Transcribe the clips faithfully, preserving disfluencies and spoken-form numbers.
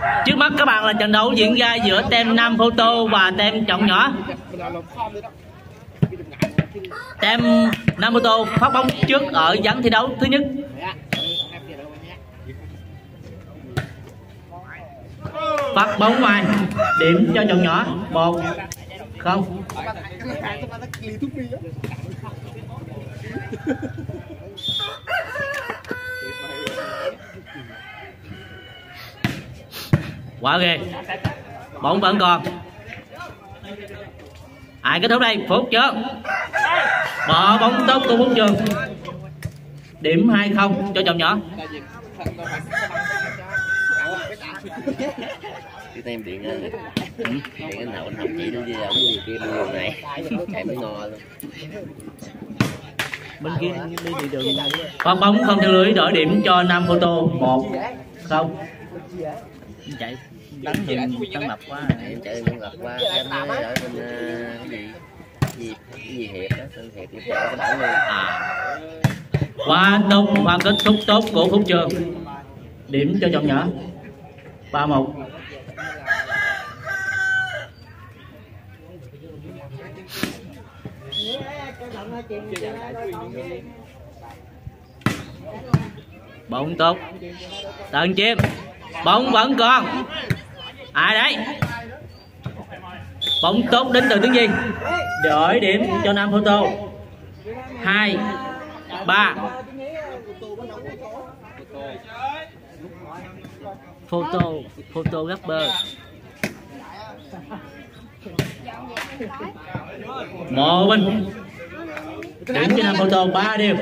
Trước mắt các bạn là trận đấu diễn ra giữa team Nam Photo và team Chọn Nhỏ. Team Nam Photo phát bóng trước ở ván thi đấu thứ nhất. Phát bóng ngoài, điểm cho Chọn Nhỏ một không. Quá ghê. Bóng vẫn còn. Ai kết thúc đây? Phúc Trường. Bỏ bóng tốt của Phúc Trường. Điểm hai không cho Chọn Nhỏ. Cái tem điện anh điện anh nào anh học chị nữa chứ không gì kia đường này chạy mới ngò luôn. Bên kia đi đi đường này. Phát bóng không theo lưới, đổi điểm cho Nam Photo một không. Chạy đánh hình tăng mập quá. Em chạy tăng mập quá. Em ở bên cái gì gì cái gì hiệp đó, Tân Hiệp em chạy cái bảng luôn. À. Quá tốt, pha kết thúc tốt của Phúc Trường. Điểm cho Chọn Nhỏ ba một. Bóng tốt. Tần Chiêm. Bóng vẫn còn. Ai đấy? Bóng tốt đến từ Tướng Di. Đổi điểm cho Nam Photo. hai ba. Photo, photo rapper. Mộ Minh. Điểm cho Nam Photo ba điều.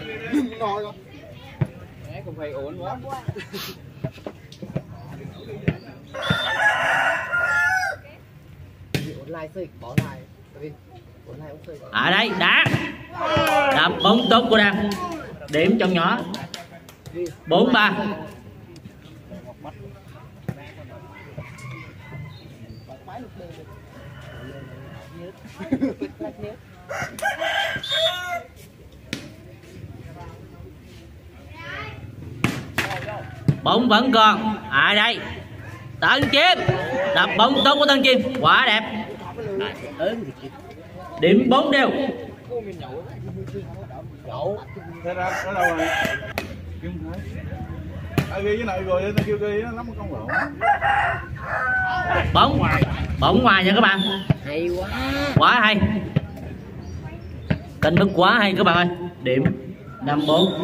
À đây, đá. Đập bóng tốt của Đam. Điểm Chọn Nhỏ bốn ba. Bóng vẫn còn. À đây, Tấn Chiêm. Đập bóng tốt của Tấn Chiêm, quá đẹp. Điểm bốn đều. Thế ra ở đâu rồi? Ai ghi cái này rồi nó kêu ghi nó lắm con lỗ. Bóng ngoài, bóng ngoài nha các bạn. Hay quá. Quá hay. Canh thức quá hay các bạn ơi. Điểm năm bốn.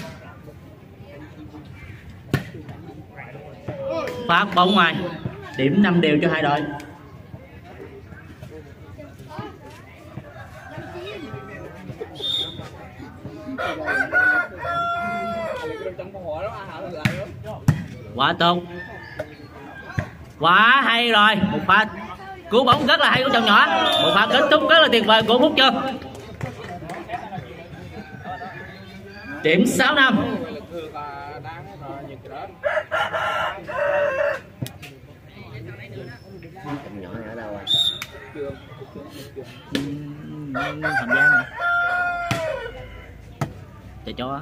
Phát bóng ngoài. Điểm năm đều cho hai đội. Quá tốt. Quá hay rồi. Một pha cứu bóng rất là hay của Chọn Nhỏ. Một pha kết thúc rất là tuyệt vời của Phúc Trường. Điểm sáu năm. Chọn Nhỏ ở đâu à? Hàm Giang nè. Chờ cho.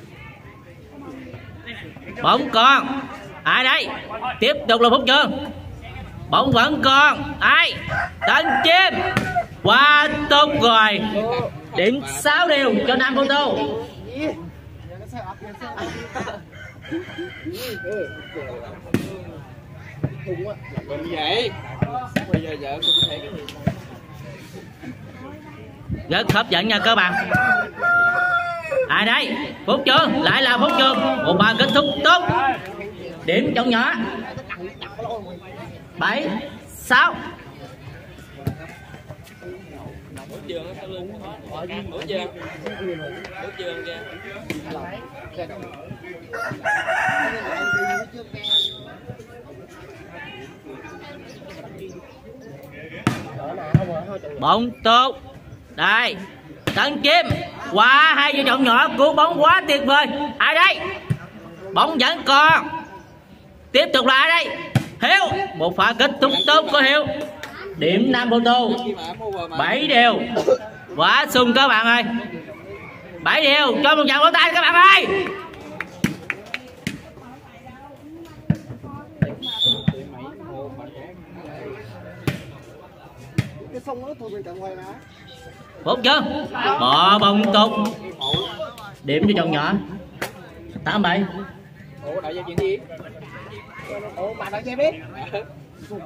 Bóng còn. Ai đây? Tiếp tục là Phúc Trường. Bóng vẫn còn. Ai? Tấn Chiêm. Quá tốt rồi. Điểm sáu đều cho Nam Photo. Rất hấp dẫn nha các bạn. Ai đây? Phúc Trường. Lại là Phúc Trường. Một pha kết thúc tốt. Điểm Chọn Nhỏ bảy sáu. Bóng tốt. Đây, Tấn Chiêm. Quá hay cho Chọn Nhỏ. Cứu bóng quá tuyệt vời. Ai đây? Bóng vẫn còn. Tiếp tục là ai đây? Hiếu. Một pha kết thúc tốt của Hiếu. Điểm Nam Photo bảy đều. Quá sung các bạn ơi. bảy đều. Cho một tràng vỗ tay các bạn ơi. Phút chưa? Bỏ bóng tốt. Điểm cho chồng nhỏ. tám bảy. Ủa đợi chuyện gì? Ủa mà đợi xem biết. Ủa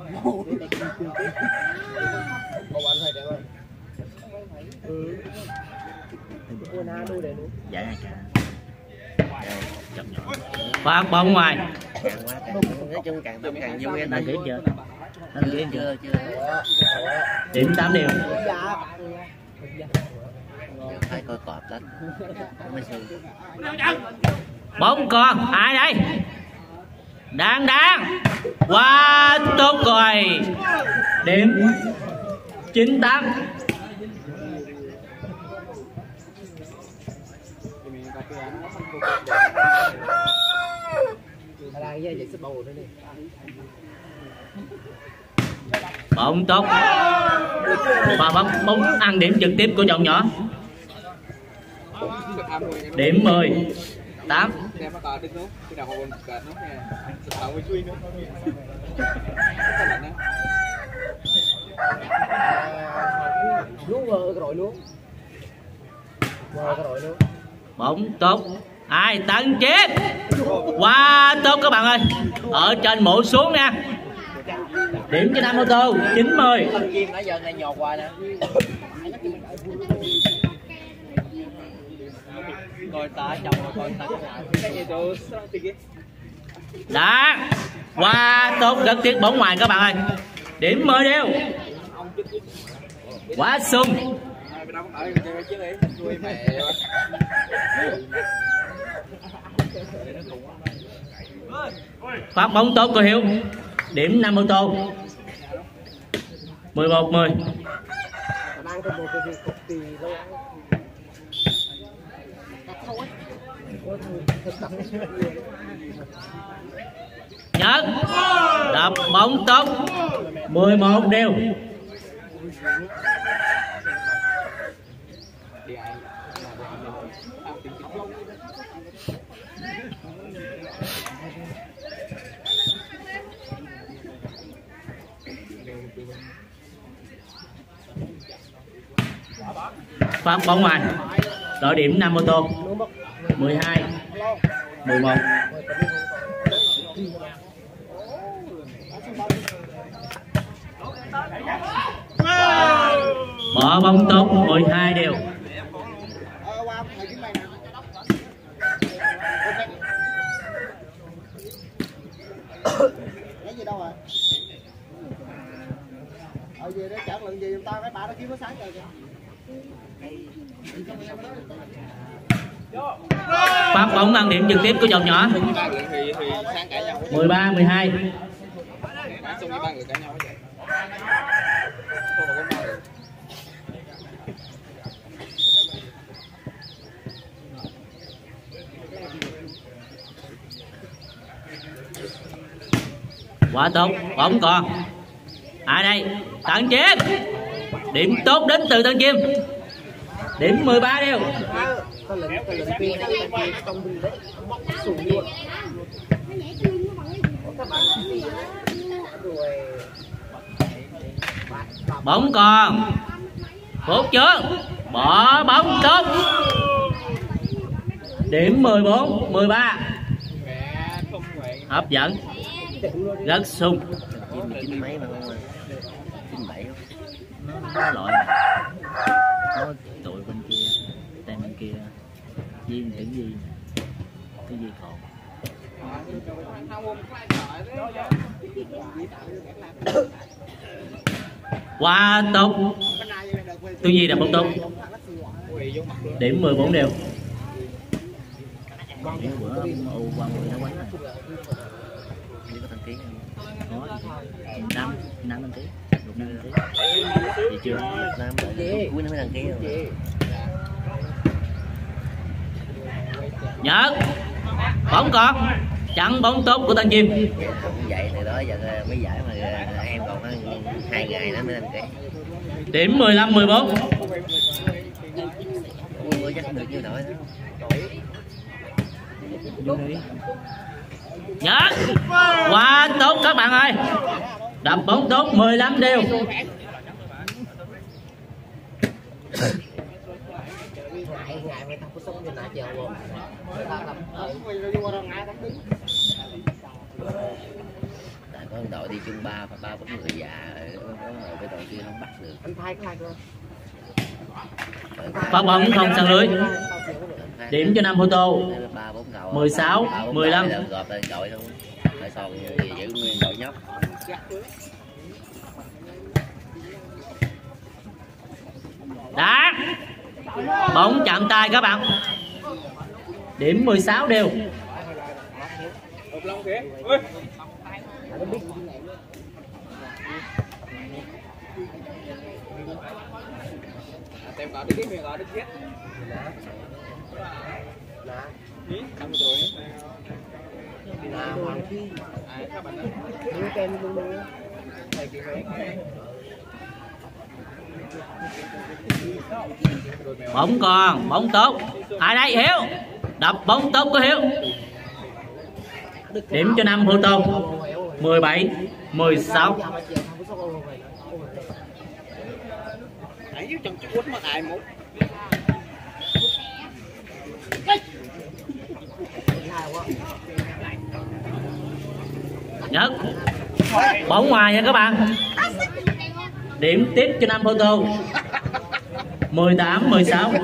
anh phải đẹp không? Ừ. Ủa na đuôi để luôn. Dạ cả. Phát bóng ngoài. Nói chung càng tóm càng vui. Đăng ký chưa? Đăng ký chưa? Chưa. Điểm tám đều. Phải coi cọp lắm. Mới xui. Bóng còn ai đây? Đang đang. Quá tốt rồi. Điểm chín tám. Bóng tốt. Và bóng bóng ăn điểm trực tiếp của chồng nhỏ. Điểm mười tám. Bóng tốt. Ai tấn chết. Quá tốt các bạn ơi. Ở trên mũ xuống nha. Điểm cho Nam ô tô chín mươi. Nãy giờ này nhọt hoài nè. Coi ta chồng coi ta cái gì tôi Đã. Quá tốt, rất tiếc bóng ngoài các bạn ơi. Điểm mười đều. Quá sung. Phát bóng tốt của Hiếu. Điểm năm ô tô. mười một mười. Nhật đập bóng tốt. mười một đều. Phát bóng ngoài. Đội điểm năm ô tô. mười hai mười một. Bỏ bóng tốt. mười hai đều. Lấy gì đâu rồi? Ở về đó chở lượng gì tao cái bà nó kiếm nó sáng trời kìa. Phát bóng ăn điểm trực tiếp của chồng nhỏ. mười ba mười hai. Quá tốt, bóng còn. Ai đây? Tấn Chiêm. Điểm tốt đến từ Tấn Chiêm. Điểm mười ba đều. Bóng còn. Phút chưa? Bỏ bóng tốt. Điểm mười bốn mười ba. Hấp dẫn. Rất sung. Chín mấy mà không chín bảy nó loại có tụi bên kia tay bên kia Duyên cái gì cái gì còn quá tốt. Tôi gì là bóng tốt. Điểm mười bốn đều. Điểm bữa ô qua mười nó quánh này. có đăng ký Có năm năm đăng ký được năm đăng ký vậy chưa năm cuối nó mới đăng ký rồi. Nhật bóng còn chặn bóng tốt của Tân Chiêm. Vậy từ đó giờ mấy giải mà em còn hai ngày nữa mới đăng ký. Điểm mười lăm mười bốn. Ui, chắc được như nổi đó. Nhật quá tốt các bạn ơi. Đập bóng tốt mười lăm đều. ngại ngại người ta có sống như nãy giờ luôn. Người ta làm tại có đội đi chung ba và ba bốn người già rồi cái đội kia không bắt được. anh thay cái luôn. Phát bóng không sân lưới. Điểm cho Nam Photo. mười sáu, mười lăm. Gọt lên đội luôn. Lại còn giữ nguyên đội nhóc. Đá. Bóng chạm tay các bạn. Điểm mười sáu đều. Tem gọi đi gọi đi chết. Là năm tuổi. Là Hoàng Phi. Ai các bạn đó. Đưa tem luôn luôn. Thầy kia mấy. Bóng còn, bóng tốt. Ai đây Hiếu? Đập bóng tốt của Hiếu. Điểm cho Nam Photo. mười bảy, mười sáu. Nhất. Bóng ngoài nha các bạn. Điểm tiếp cho Nam Photo. mười tám, mười sáu.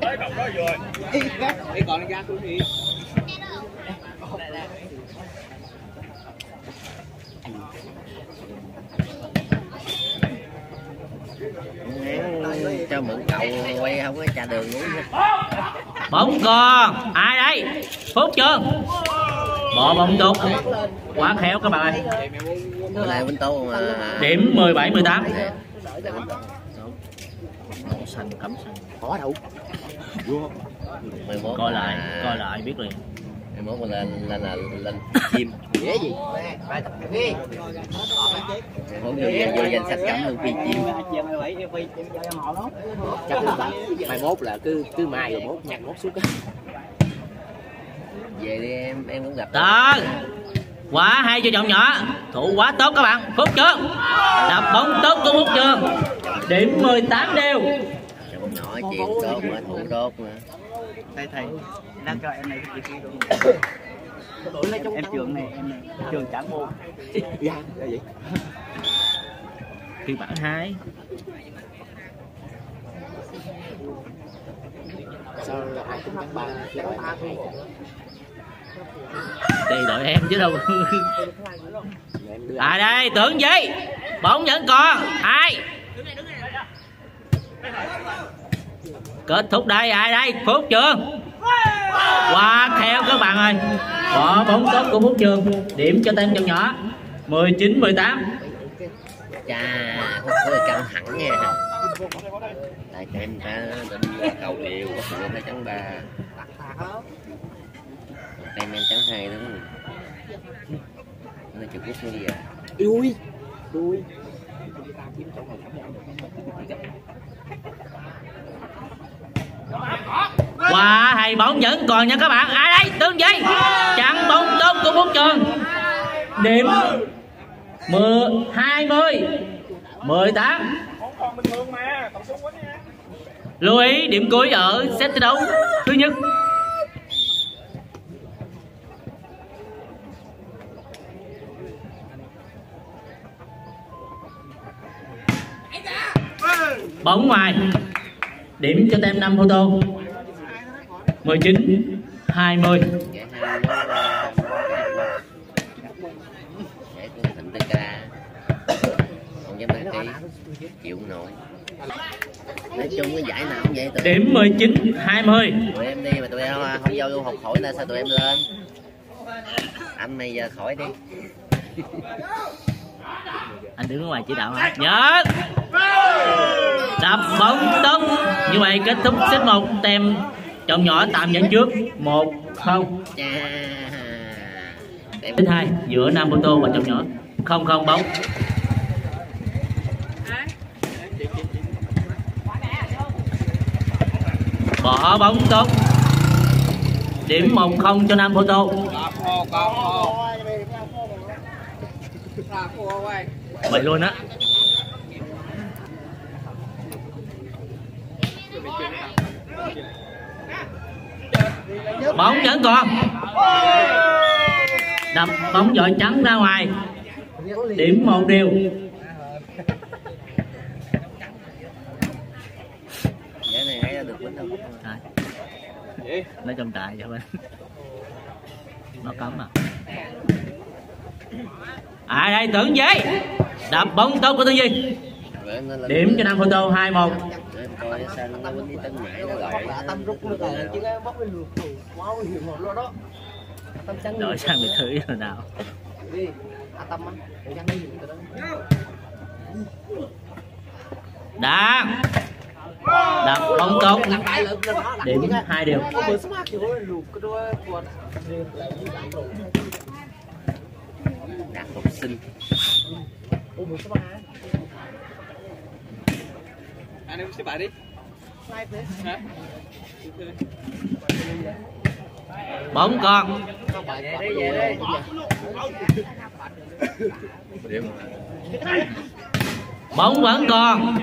Cho mượn cậu quay không có trà đường uống. Bóng còn. Ai đây? Phúc Trường. Bỏ bóng tốt. Quá khéo các bạn ơi. Điểm mười bảy, mười tám. Xanh cấm xanh. Có đâu. Coi lại, coi lại biết liền. mười mốt mà lên lên là lên chim dễ gì. Muốn vô, vô danh sách cấm luôn phi chim. Chắc là mai mốt là cứ cứ mai rồi mốt nhặt mốt xuống cái. Về đi em em cũng gặp. Đó. Quá hay cho chọn nhỏ. Thủ quá tốt các bạn. Phúc Trường. Đập bóng tốt của Phúc Trường. Điểm mười tám đều. Chọn nhỏ chịu tốt mà thủ tốt mà. Thầy thầy đang cho em này cái gì luôn. Em trường này em này trường chẳng môn. Dạ vậy. Phiên bản hai. Sao ai cũng chẳng ba ba thôi. Thì đội em chứ đâu. Ai đây? Tưởng gì? Bóng vẫn còn. Ai? Kết thúc đây. Ai đây? Phúc Trường. Qua theo các bạn ơi. Bỏ bóng tốt của Phúc Trường. Điểm cho tên chồng nhỏ. mười chín, mười tám. Chà, không có căng thẳng nha. Tại em ta định cầu đều của người ta trắng ba. Em em trắng hai đúng không? Nó chụp bút như vậy. Ui. Ui. Wow, hay bóng vẫn còn nha các bạn. Ai đây? Tương Dây. Chặn bóng tốt của Phúc Trường. Điểm mười, hai mươi, mười tám. Lưu ý điểm cuối ở set thi đấu thứ nhất. Bóng ngoài. Điểm cho tem năm Photo. mười chín, hai mươi. Chịu nổi. Nói chung cái giải nào cũng vậy. Điểm mười chín, hai mươi. Tụi em đi mà tụi em không vô học khỏi nên sao tụi em lên. Anh này giờ khỏi đi. Anh đứng ở ngoài chỉ đạo hả? Nhớ. Đập bóng tốt. Như vậy kết thúc set một. Tem chọn nhỏ tạm dẫn trước một không. Set hai giữa Nam Photo và chọn nhỏ. Không không bóng. Bỏ bóng tốt. Điểm một không cho Nam Photo. Mình luôn á. Bóng vẫn còn. Đập bóng dội trắng ra ngoài. Điểm một điều. Cái này hay được quýnh đâu. Nó trong trại cho bên. Nó cấm à. À đây Tưởng Giấy. Đập bóng tốt của Tưởng Di. Điểm cho Nam Photo hai một. Coi sao nó quýnh đi tấn mãi nó gọi. Tâm rút nó rồi chứ cái bóc lên lượt máu hiểm một luôn đó. Tâm trắng Đổi sang bị thử rồi nào. đi. À Tâm á. Trắng đi từ đó. Đá. Đập bóng tốt. Điểm hai điều. Đạt học sinh. Anh em xếp bài đi. Hả? Bóng còn. Bóng vẫn còn.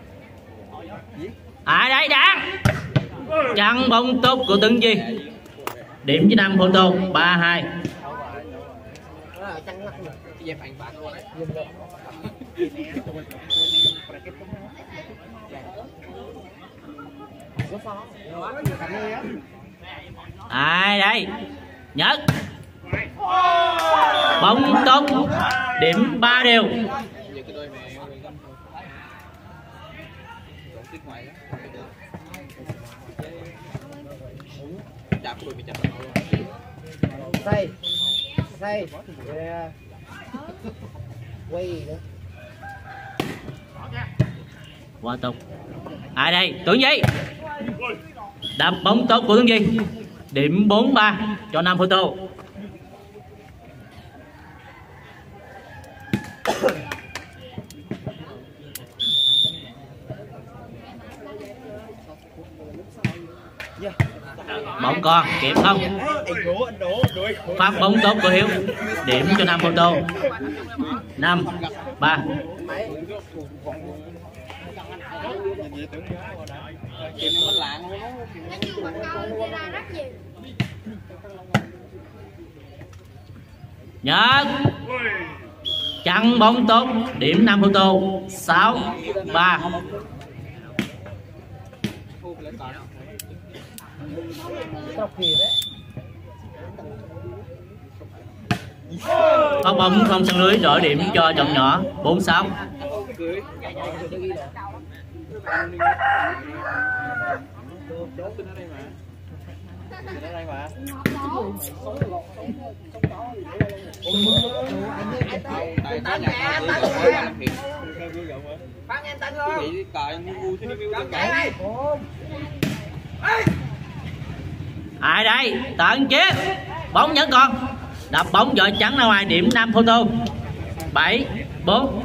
À đây đã. Chặn bóng tốt của Tưởng Di. Điểm cho Nam Photo ba hai. Ai đây? Nhất. Bóng tốt. Điểm ba đều. Say. Say. Yeah. Quay nữa. Quá tốt. Ai đây? Tưởng Di. Đập bóng tốt của Tưởng Di. Điểm bốn ba cho Nam Photo. Bóng con kịp không? Phát bóng tốt của Hiếu. Điểm cho Nam Photo năm ba. Nhật. Chặn bóng tốt. Điểm Nam Photo sáu ba. Có bóng không sân lưới đổi điểm cho chồng nhỏ bốn sáu. Ai đây? Tận chết. Bóng vẫn còn. Đập bóng dội trắng ra ngoài. Điểm Nam Photo bảy bốn.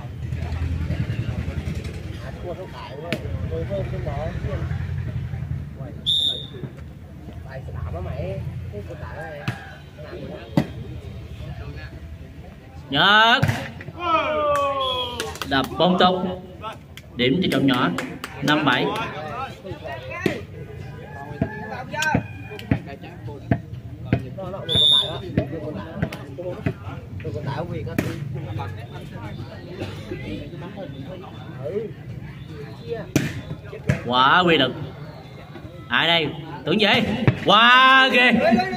Nhật. Đập bóng tốt. Điểm cho chồng nhỏ năm bảy. Quả quy lực. Ai đây? Tưởng gì? Wow ghê.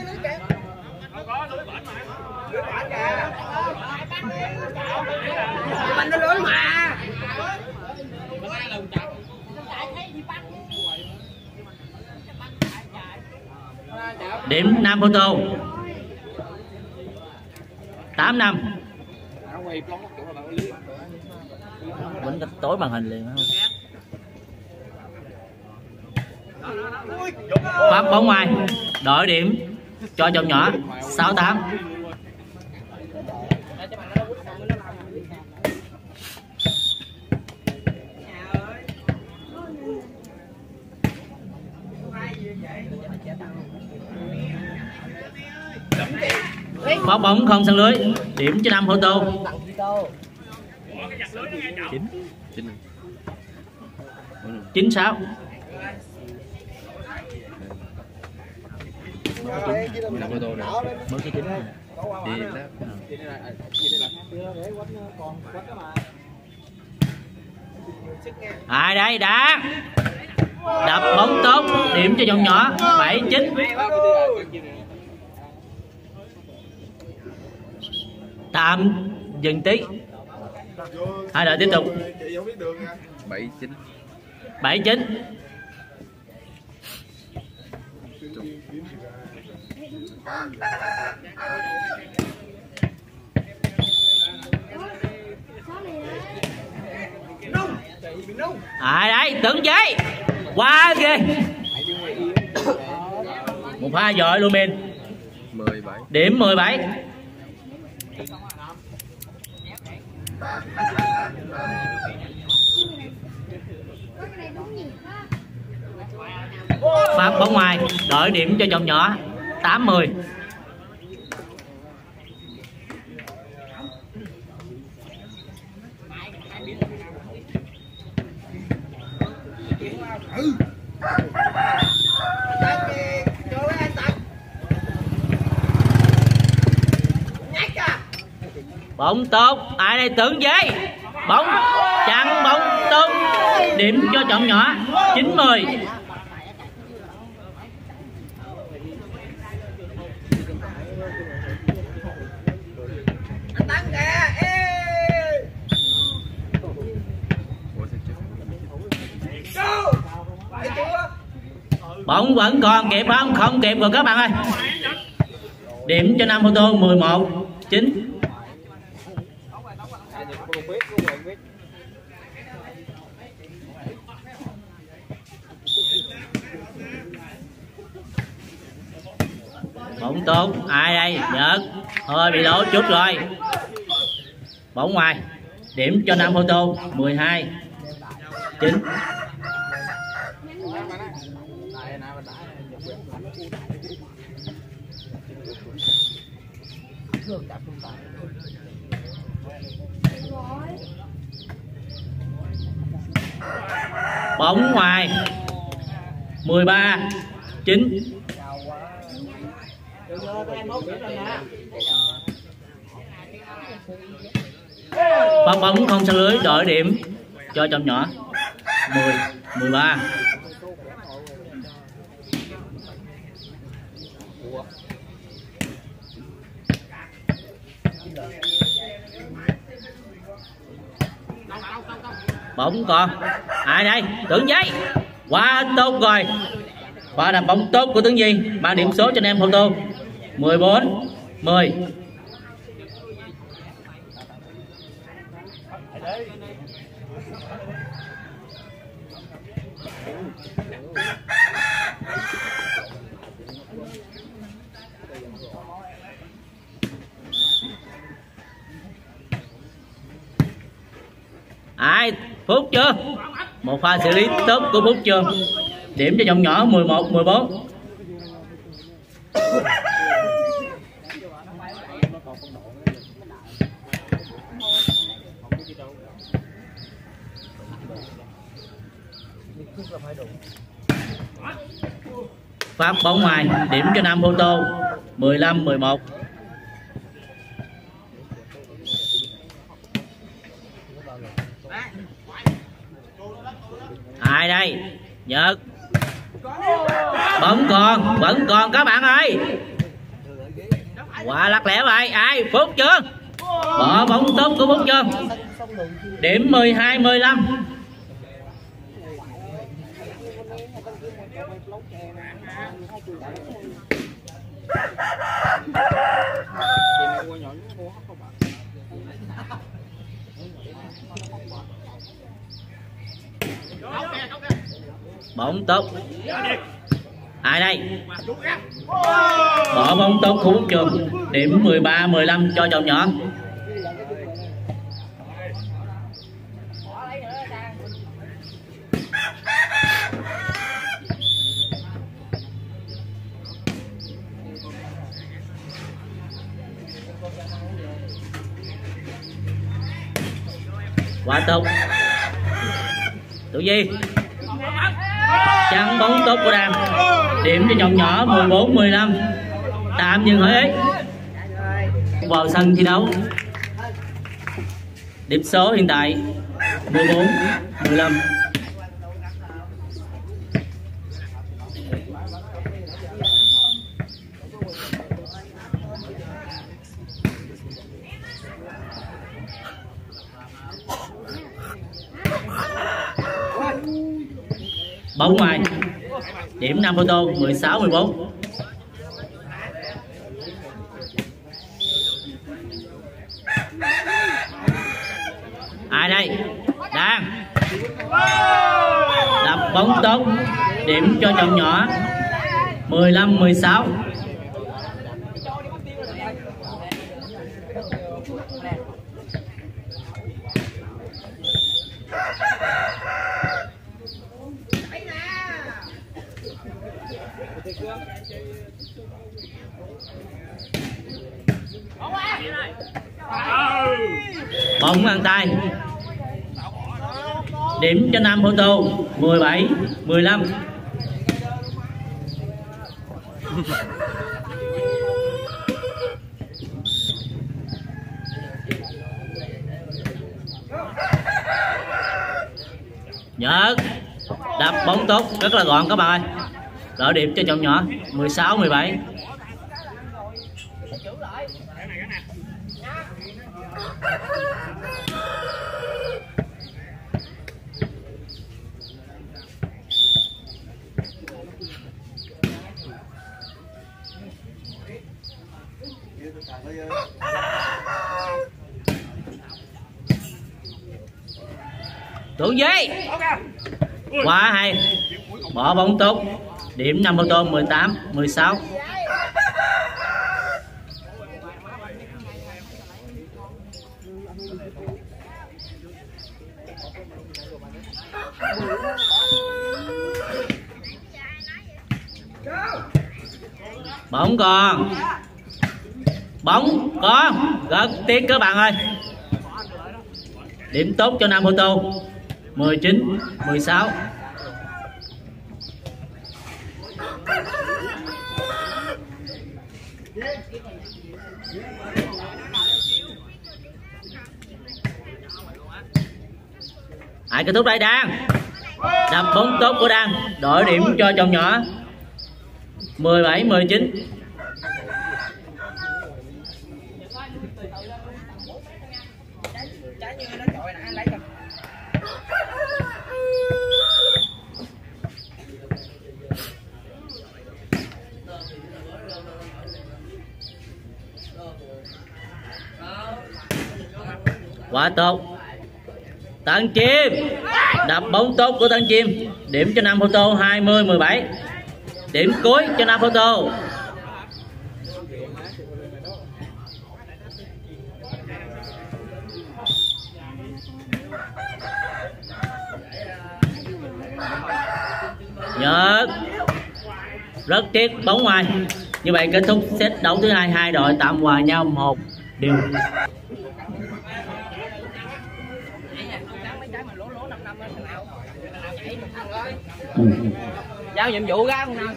Bánh nó lớn mà. Điểm Nam Photo tám năm. Vẫn tối màn hình liền không? Phát bóng ngoài. Đổi điểm cho chồng nhỏ sáu tám. Phát bóng không sân lưới. Điểm cho Nam Photo chín chín sáu. năm ô tô nè. Mới cái chính này. Đi đó. Ai đây đã đập bóng tốt, điểm cho dòng nhỏ bảy chín. Tạm dừng tí, hai đội tiếp tục. bảy chín. bảy chín. Ai đây tưởng giấy quá ghê, một pha giỏi luôn mình. mười bảy. Điểm mười bảy. Phát bóng ngoài, đổi điểm cho chồng nhỏ tám mươi. Bóng tốt, ai đây tưởng giấy, bóng chặn bóng tốt, điểm cho chọn nhỏ chín mươi. Bóng vẫn còn kịp không? Không kịp rồi các bạn ơi. Điểm cho Nam Photo mười một chín. Bóng tốt, ai đây? Nhật hơi bị lỗ chút rồi. Bóng ngoài, điểm cho Nam Photo mười hai chín. Bóng ngoài mười ba chín. Phát bóng không xa lưới, đổi điểm cho chồng nhỏ mười mười ba. Bóng còn ai đây? Tưởng giấy quá tốt rồi, và đập bóng tốt của Tướng Di, ba điểm số cho anh em Photo mười bốn mười. Ai Phúc chưa? Một pha xử lý tốt của Phúc chưa? Điểm cho dòng nhỏ mười một mười bốn. Phát bóng ngoài, điểm cho Nam Photo mười lăm mười một. Ai đây? Nhật. Bóng còn, vẫn còn các bạn ơi. Quá lắc lẻ vậy. Ai? Phúc chưa? Bỏ bóng tốt của Phúc chưa? Điểm mười hai mười lăm. Bóng tốt. Ai đây? Bỏ bóng tốt của Phúc Trường. Điểm mười ba mười lăm cho chồng nhỏ. Quá tốt. Tụi gì? chắn bóng tốt của Đam. Điểm cho chồng nhỏ mười bốn mười lăm. Tạm dừng hỏi ý vào sân thi đấu. Điểm số hiện tại mười bốn mười lăm. Bóng ngoài. Điểm Nam Photo mười sáu mười bốn. Ai đây? Đang đập bóng tốt. Điểm cho chồng nhỏ mười lăm mười sáu. Bóng ngang tay. Điểm cho Nam Photo mười bảy mười lăm. Nhớ đập bóng tốt rất là gọn các bạn ơi. Đỡ điểm cho chồng nhỏ mười sáu mười bảy. Tuấn Duy quá hay, bỏ bóng tốt. Điểm Nam Photo mười tám mười sáu. Bóng còn, bóng còn, rất tiếc các bạn ơi. Điểm tốt cho Nam Photo mười chín mười sáu. Ai kết thúc đây? Đan đập bóng tốt của Đan, đổi điểm cho chồng nhỏ mười bảy mười chín. Quá tốt. Tân Chim đập bóng tốt của Tân Chim, điểm cho Nam Photo hai mươi mười bảy. Điểm cuối cho Nam Photo. Nhớ rất tiếc bóng ngoài. Như vậy kết thúc set đấu thứ hai, hai đội tạm hòa nhau một điều. Giao nhiệm vụ ra không nào?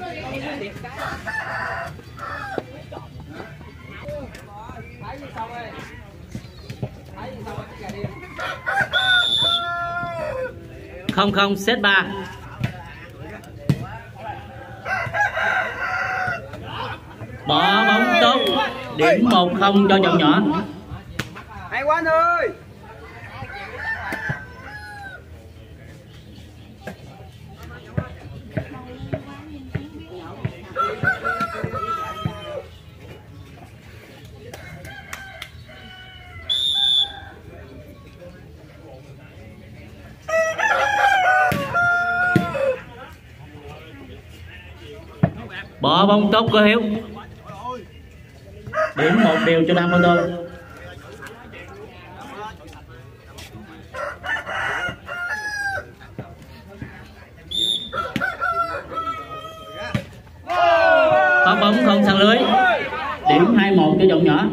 Không không set ba. Bỏ bóng tốt, điểm một không cho chồng nhỏ. Hay quá anh ơi. Bỏ bóng tốt của Hiếu, điểm một điều cho Nam Photo. Có bóng không săn lưới, điểm hai một cho chồng nhỏ.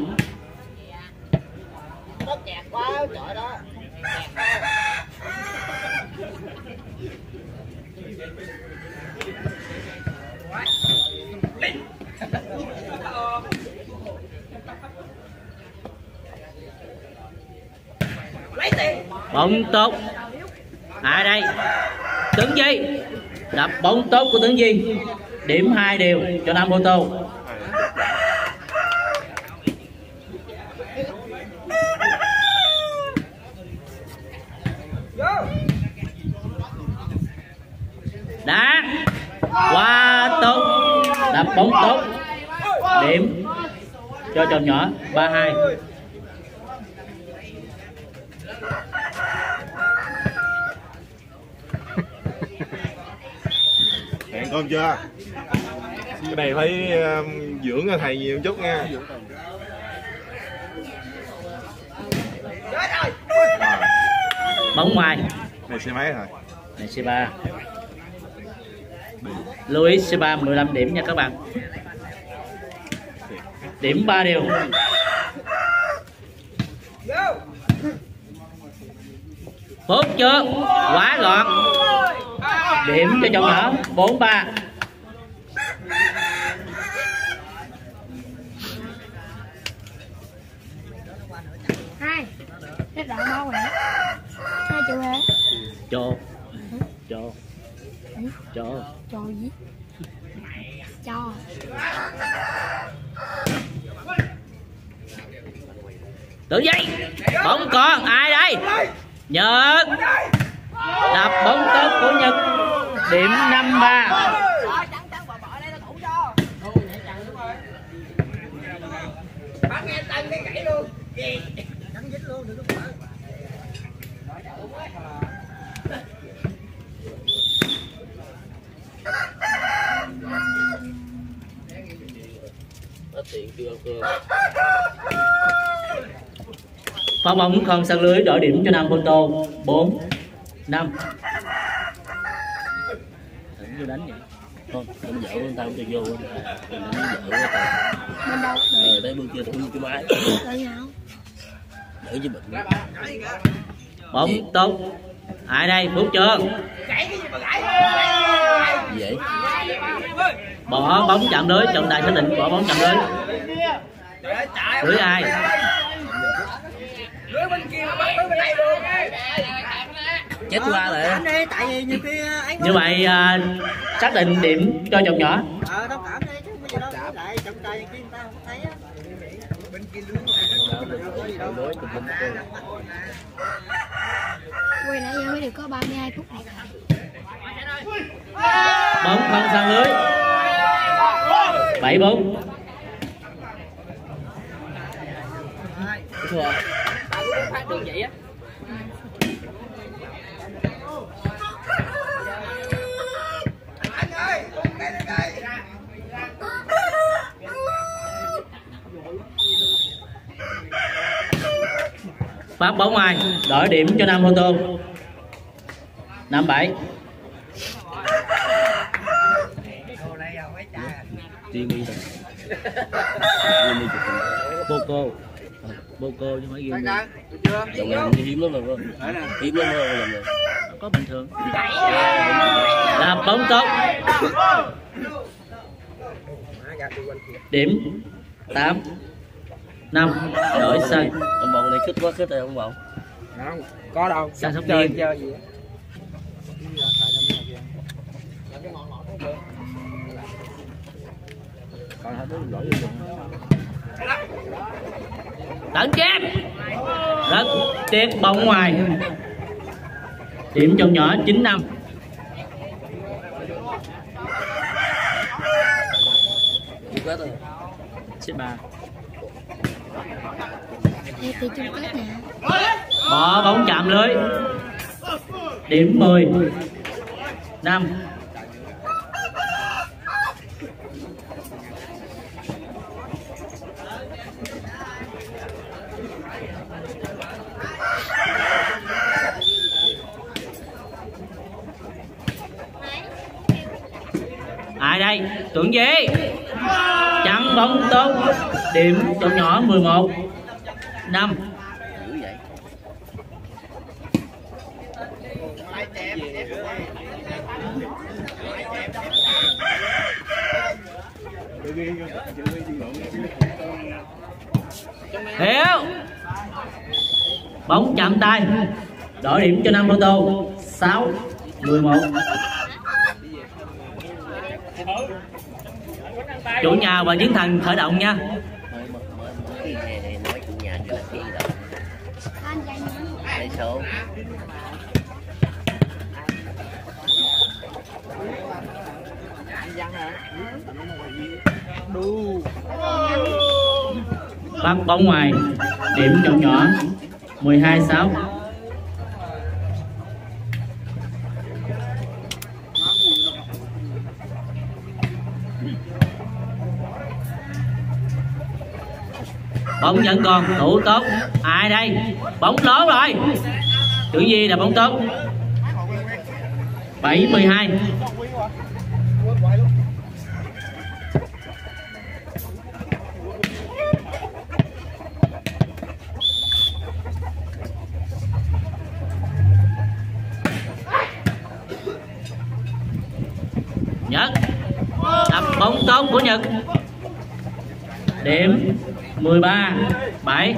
Bóng tốt. Ai đây? Tuấn Di. Đập bóng tốt của Tuấn Di. Điểm hai đều cho Nam Photo. Đá. Quá tốt. Đập bóng tốt. Điểm cho chồng nhỏ ba hai. Hẹn con chưa? Cái này phải um, dưỡng cho thầy nhiều chút nha. Bóng ngoài. Này xe máy rồi. Này xê ba. Luis xê ba mười lăm điểm nha các bạn. Điểm ba đều. Phốt chưa? Quá gọn. Điểm cho chồng nhỏ bốn ba. Hai. Hết đoạn đâu rồi? Hai chữ hả? Cho. Cho. Cho. Cho gì? Cho. Tự dây. Bóng còn ai đây? Nhật. Đập bóng tốt của Nhật. Điểm năm ba. Pha bóng không sang lưới, đổi điểm cho Nam Photo. Bốn năm. Như đánh vậy. Không, đánh dở con tao không cho vô. Đánh dở quá tao. Bên đâu? Ờ, đấy bên kia thủ cái máy. Rồi nào? Đỡ chứ bệnh. Bóng tốt. Ai đây? Phút chưa? Gì vậy? Bỏ bóng chặn lưới, trọng tài xác định bỏ bóng chặn lưới. Lưới ai? Chết qua rồi. Tại vì nhiều khi ấy Như vậy à, xác định điểm cho chồng nhỏ. ờ thông cảm đi chứ bây giờ đâu lại trọng tài kia người ta không thấy á. Bên kia lưới Quay lại giờ mới được có ba mươi hai phút này. Bóng không sang lưới. Bảy bốn. Phát bóng ngoài, đổi điểm cho Nam Photo. Năm bảy. Tiên đi rồi. Boco. Boco chứ mấy game. Dòng này hiếm lắm rồi. Hiếm lắm rồi. Có bình thường. Là bóng tốt. Điểm tám năm. Đổi sân. Ông bầu này khích quá khích rồi ông bầu. Không, có đâu. Sang Sóc chơi Điên. chơi gì á. Tấn chém. Rất tiếc bóng ngoài. Điểm trong nhỏ chín năm. xê ba. Đây thì chung kết nè. Bỏ bóng chạm lưới. Điểm mười năm. Ai đây? Tuấn Di. Chặn bóng tốt. Điểm trong nhỏ mười một năm. Hiểu. Bóng chạm tay. Đổi điểm cho Nam Photo. Sáu mười một. Chủ nhà và Chiến Thần khởi động nha. mới mới mới mới nói chủ nhà cho kỹ rồi lấy số Bắt bóng ngoài. Điểm chọn nhỏ. Mười hai sáu. Bóng vẫn còn, thủ tốt. Ai đây? Bóng lố rồi. Chữ Di là bóng tốt. Bảy mười hai. Nhật đập bóng tốt của Nhật. Điểm mười ba bảy.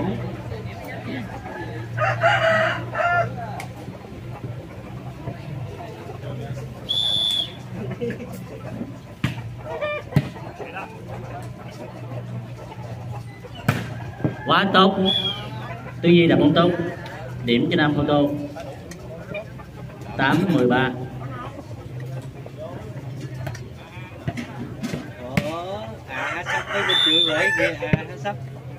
Quá tốt. Tư Duy đập bóng tốt. Điểm cho Nam Photo. Tám mười ba. À sắp tới bên chữ vậy kìa, à sắp.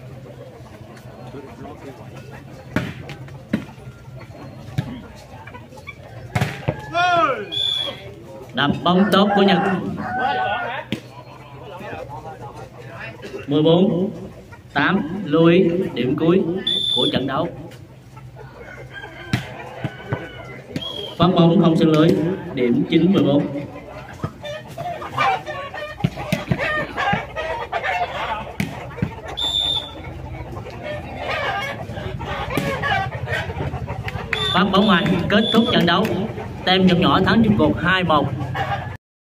Đập bóng tốt của Nhật. Mười bốn tám. Lưu ý điểm cuối của trận đấu. Phát bóng không sân lưới. Điểm chín mười bốn. Phát bóng ngoài. Kết thúc trận đấu. Tem chọn nhỏ thắng chung cuộc hai một.